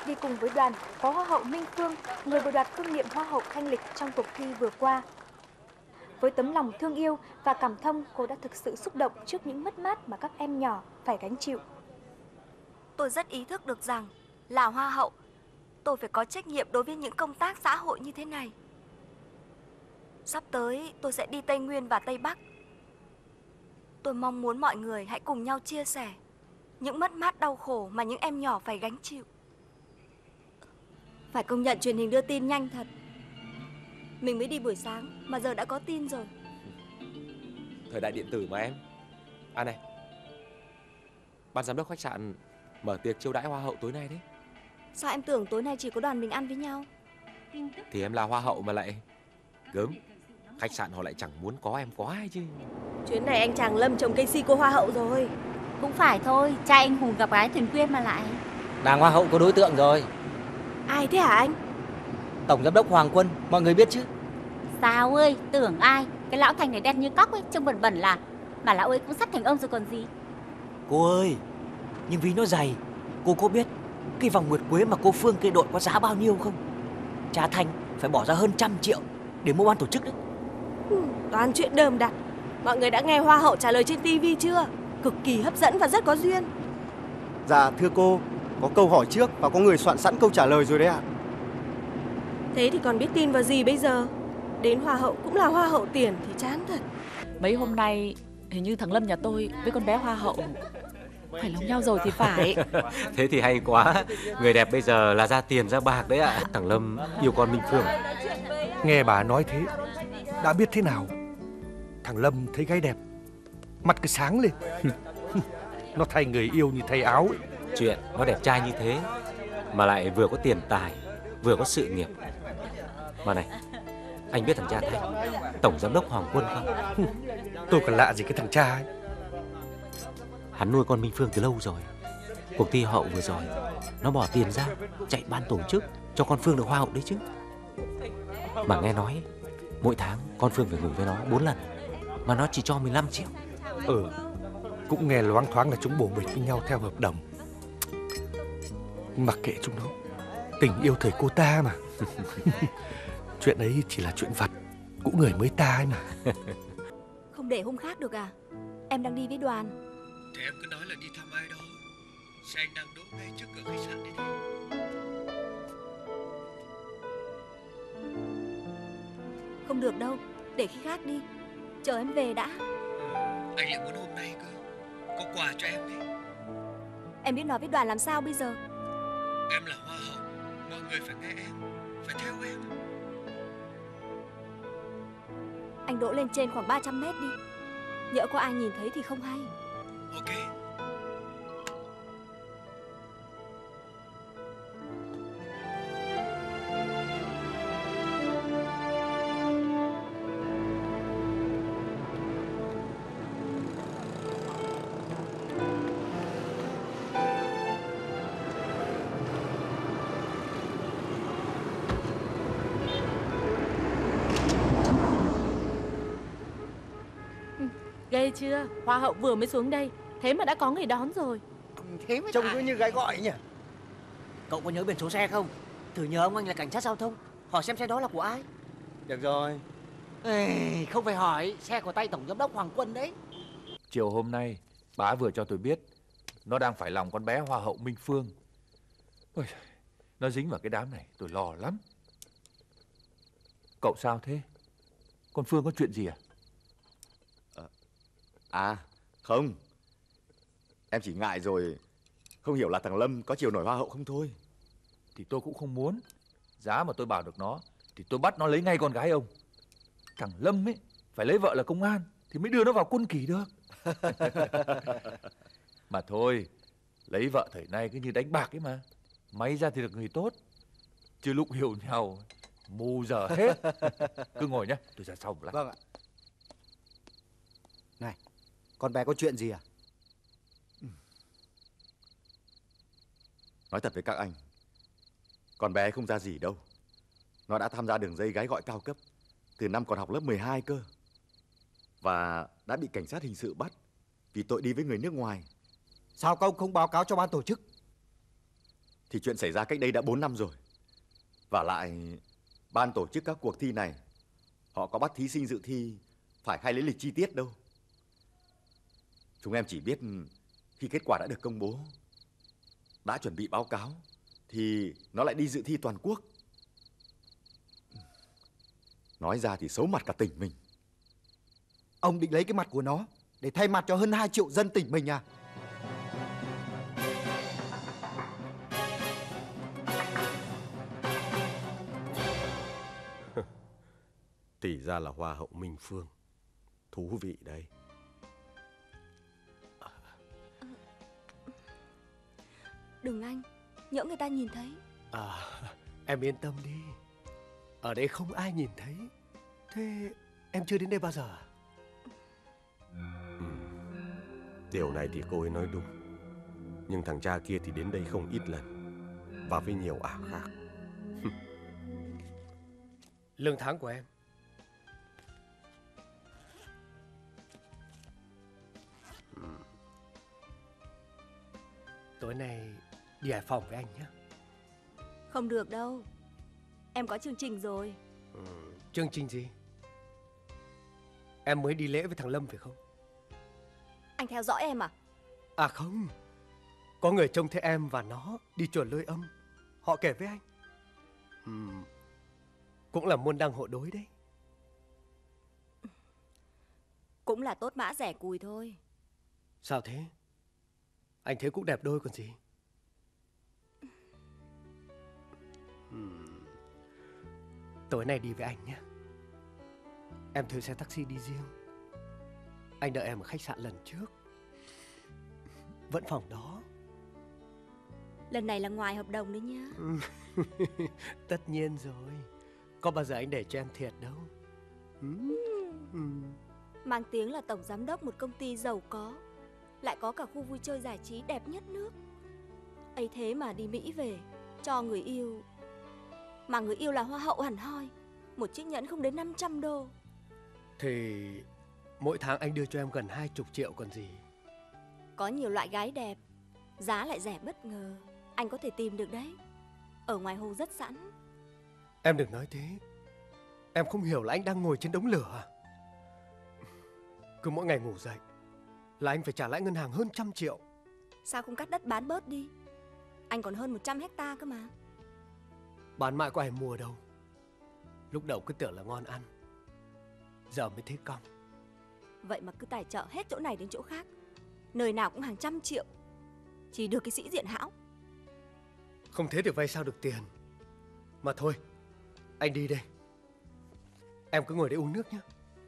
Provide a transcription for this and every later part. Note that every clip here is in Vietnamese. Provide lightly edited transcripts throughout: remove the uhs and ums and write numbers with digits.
Đi cùng với đoàn có Hoa hậu Minh Phương, người vừa đoạt vương miện Hoa hậu Thanh Lịch trong cuộc thi vừa qua. Với tấm lòng thương yêu và cảm thông, cô đã thực sự xúc động trước những mất mát mà các em nhỏ phải gánh chịu. Tôi rất ý thức được rằng là Hoa hậu, tôi phải có trách nhiệm đối với những công tác xã hội như thế này. Sắp tới tôi sẽ đi Tây Nguyên và Tây Bắc. Tôi mong muốn mọi người hãy cùng nhau chia sẻ những mất mát đau khổ mà những em nhỏ phải gánh chịu. Phải công nhận truyền hình đưa tin nhanh thật. Mình mới đi buổi sáng mà giờ đã có tin rồi. Thời đại điện tử mà em. À này, ban giám đốc khách sạn mở tiệc chiêu đãi Hoa hậu tối nay đấy. Sao em tưởng tối nay chỉ có đoàn mình ăn với nhau? Thì em là Hoa hậu mà lại gớm. Khách sạn họ lại chẳng muốn có em quá hay chứ. Chuyến này anh chàng Lâm trồng cây si cô Hoa hậu rồi. Cũng phải thôi, trai anh hùng gặp gái thuyền quyên mà lại. Nàng Hoa hậu có đối tượng rồi. Ai thế hả anh? Tổng giám đốc Hoàng Quân, mọi người biết chứ? Sao ơi, tưởng ai? Cái lão Thành này đen như cóc ấy, trông bẩn bẩn là. Mà lão ấy cũng sắp thành ông rồi còn gì. Cô ơi, nhưng vì nó dày, cô có biết cái vòng nguyệt quế mà cô Phương kê đội có giá bao nhiêu không? Cha Thành phải bỏ ra hơn 100 triệu để mua ban tổ chức đấy. Toàn chuyện đờm đặt. Mọi người đã nghe Hoa hậu trả lời trên tivi chưa? Cực kỳ hấp dẫn và rất có duyên. Dạ thưa cô, có câu hỏi trước và có người soạn sẵn câu trả lời rồi đấy ạ. Thế thì còn biết tin vào gì bây giờ? Đến Hoa hậu cũng là Hoa hậu tiền thì chán thật. Mấy hôm nay hình như thằng Lâm nhà tôi với con bé Hoa hậu phải lòng nhau rồi thì phải. Thế thì hay quá. Người đẹp bây giờ là ra tiền ra bạc đấy ạ. Thằng Lâm yêu con Minh Phương. Nghe bà nói thế, đã biết thế nào. Thằng Lâm thấy gái đẹp, mặt cứ sáng lên. Nó thay người yêu như thay áo ấy. Chuyện nó đẹp trai như thế mà lại vừa có tiền tài, vừa có sự nghiệp. Mà này, anh biết thằng cha Thành, tổng giám đốc Hoàng Quân không? Tôi còn lạ gì cái thằng cha ấy. Hắn nuôi con Minh Phương từ lâu rồi. Cuộc thi hậu vừa rồi, nó bỏ tiền ra chạy ban tổ chức cho con Phương được Hoa hậu đấy chứ. Mà nghe nói mỗi tháng con Phương phải ngủ với nó 4 lần, mà nó chỉ cho 15 triệu. Cũng nghe loáng thoáng là chúng bổ bịch với nhau theo hợp đồng. Mặc kệ chúng nó, tình yêu thời cô ta mà. Chuyện ấy chỉ là chuyện vặt của người mới ta ấy mà. Không để hôm khác được à? Em đang đi với đoàn. Thì em cứ nói là đi thăm ai đó. Xe anh đang đỗ ngay trước cửa khách sạn đấy đi. Không được đâu, để khi khác đi. Chờ em về đã. Anh lại muốn hôm nay cơ. Có quà cho em đấy. Em biết nói với đoàn làm sao bây giờ? Em là Hoa hậu, mọi người phải nghe em, phải theo em. Anh đỗ lên trên khoảng 300 mét đi. Nhỡ có ai nhìn thấy thì không hay. Ok. Ghê chưa? Hoa hậu vừa mới xuống đây, thế mà đã có người đón rồi. Thế mới Trông cứ như gái gọi nhỉ. Cậu có nhớ biển số xe không? Thử nhờ ông anh là cảnh sát giao thông, hỏi xem xe đó là của ai. Được rồi. Ê, không phải hỏi, xe của tay tổng giám đốc Hoàng Quân đấy. Chiều hôm nay, bá vừa cho tôi biết nó đang phải lòng con bé Hoa hậu Minh Phương. Ôi, nó dính vào cái đám này, tôi lo lắm. Cậu sao thế? Con Phương có chuyện gì à? À, không. Em chỉ ngại rồi. Không hiểu là thằng Lâm có chiều nổi Hoa hậu không thôi. Thì tôi cũng không muốn. Giá mà tôi bảo được nó thì tôi bắt nó lấy ngay con gái ông. Thằng Lâm ấy phải lấy vợ là công an thì mới đưa nó vào quân kỷ được. Mà thôi, lấy vợ thời nay cứ như đánh bạc ấy mà. May ra thì được người tốt, chứ lúc hiểu nhau mù giờ hết. Cứ ngồi nhá, tôi ra sau một lát. Vâng ạ. Này, con bé có chuyện gì à? Nói thật với các anh, con bé không ra gì đâu. Nó đã tham gia đường dây gái gọi cao cấp từ năm còn học lớp 12 cơ. Và đã bị cảnh sát hình sự bắt vì tội đi với người nước ngoài. Sao các ông không báo cáo cho ban tổ chức? thì chuyện xảy ra cách đây đã 4 năm rồi. Và lại, ban tổ chức các cuộc thi này, họ có bắt thí sinh dự thi phải khai lý lịch chi tiết đâu. Chúng em chỉ biết khi kết quả đã được công bố, đã chuẩn bị báo cáo, thì nó lại đi dự thi toàn quốc. Nói ra thì xấu mặt cả tỉnh mình. Ông định lấy cái mặt của nó để thay mặt cho hơn 2 triệu dân tỉnh mình à? Thì ra là Hoa hậu Minh Phương. Thú vị đấy. Đừng anh, nhỡ người ta nhìn thấy. Em yên tâm đi. Ở đây không ai nhìn thấy. Thế em chưa đến đây bao giờ à? Điều này thì cô ấy nói đúng. Nhưng thằng cha kia thì đến đây không ít lần, và với nhiều ả khác. Lương tháng của em. Tối nay đi Hải Phòng với anh nhé. Không được đâu, em có chương trình rồi. Chương trình gì? Em mới đi lễ với thằng Lâm phải không? Anh theo dõi em à? À không, có người trông thấy em và nó đi chùa Lôi Âm. Họ kể với anh. Cũng là môn đăng hộ đối đấy. Cũng là tốt mã rẻ cùi thôi. Sao thế? Anh thấy cũng đẹp đôi còn gì. Tối nay đi với anh nhé. Em thuê xe taxi đi riêng. Anh đợi em ở khách sạn lần trước. Vẫn phòng đó. Lần này là ngoài hợp đồng đấy nhá. Tất nhiên rồi. Có bao giờ anh để cho em thiệt đâu. Mang tiếng là tổng giám đốc một công ty giàu có, lại có cả khu vui chơi giải trí đẹp nhất nước. Ấy thế mà đi Mỹ về cho người yêu, mà người yêu là hoa hậu hẳn hoi, một chiếc nhẫn không đến 500 đô. Thì mỗi tháng anh đưa cho em gần 20 triệu còn gì. Có nhiều loại gái đẹp, giá lại rẻ bất ngờ, anh có thể tìm được đấy. Ở ngoài hồ rất sẵn. Em đừng nói thế. Em không hiểu là anh đang ngồi trên đống lửa à? Cứ mỗi ngày ngủ dậy là anh phải trả lãi ngân hàng hơn 100 triệu. Sao không cắt đất bán bớt đi? Anh còn hơn 100 hectare cơ mà. Bán mãi có ai mua đâu. Lúc đầu cứ tưởng là ngon ăn, giờ mới thấy cong. Vậy mà cứ tài trợ hết chỗ này đến chỗ khác, nơi nào cũng hàng trăm triệu, chỉ được cái sĩ diện hão. Không thế thì vay sao được tiền. Mà thôi, anh đi đây. Em cứ ngồi đây uống nước nhé.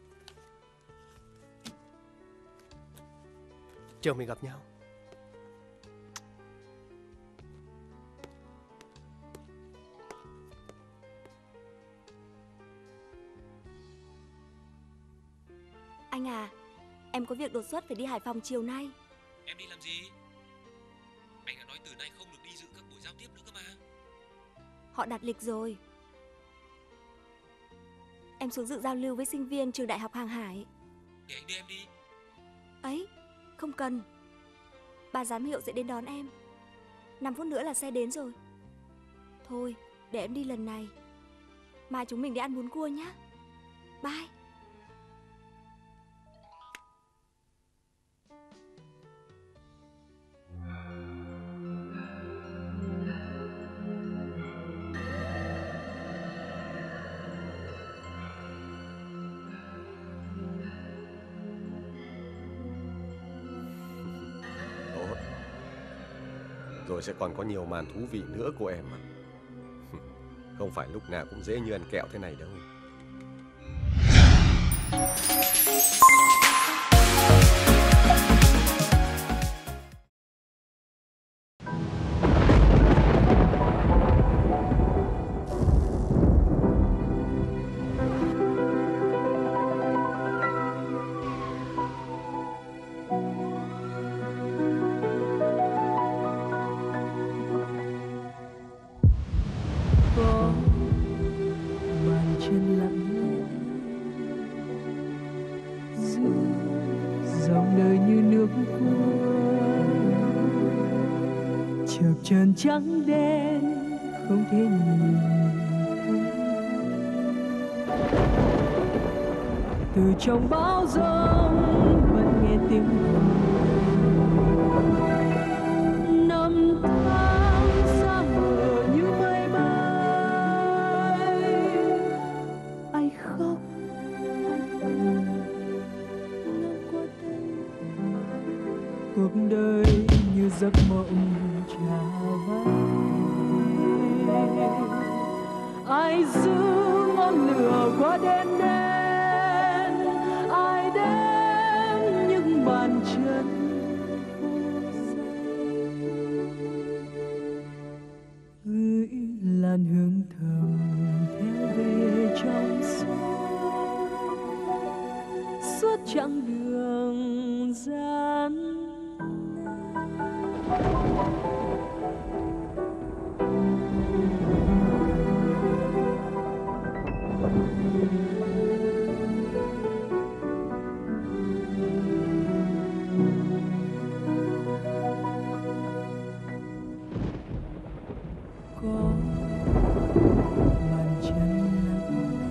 Chiều mình gặp nhau. Anh à, em có việc đột xuất phải đi Hải Phòng chiều nay. Em đi làm gì? Anh đã nói từ nay không được đi dự các buổi giao tiếp nữa cơ mà. Họ đặt lịch rồi. Em xuống dự giao lưu với sinh viên trường Đại học Hàng Hải. Để anh đưa em đi. Ấy, không cần. Bà giám hiệu sẽ đến đón em. 5 phút nữa là xe đến rồi. Thôi, để em đi lần này. Mai chúng mình đi ăn bún cua nhé. Bye. Rồi sẽ còn có nhiều màn thú vị nữa cô em ạ. Không phải lúc nào cũng dễ như ăn kẹo thế này đâu. trần trắng đen không thể nhìn từ trong bão giông vẫn nghe tiếng năm tháng xa mờ như mây bay, ai khóc ai cười ngang qua đây, cuộc đời như giấc mộng trả vay, ai giữ ngọn lửa qua đêm đen, ai đếm những bàn chân gửi làn hương thầm theo về trong xóm suốt chặng đường gian. Có bàn chân lặng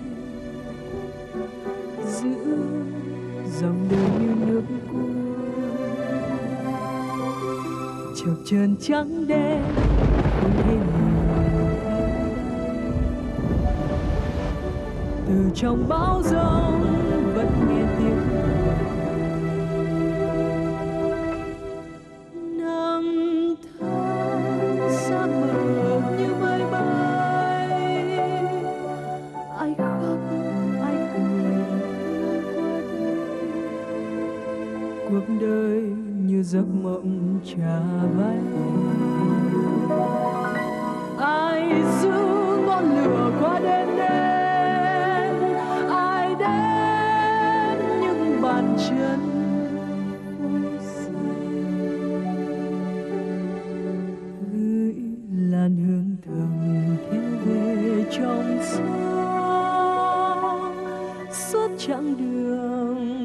lẽ giữ dòng đời như nước cuốn, chập chờn trắng đen không thể nhìn từ trong bão giông vẫn nghe tiếng năm tháng xa mờ như mây bay, ai khóc ai cười qua đây, cuộc đời như giấc mộng trả vay, ai giữ ngọn lửa qua đêm đen, ai đến những bàn chân phố xanh gửi làn hương thầm theo về trong xóm suốt chặng đường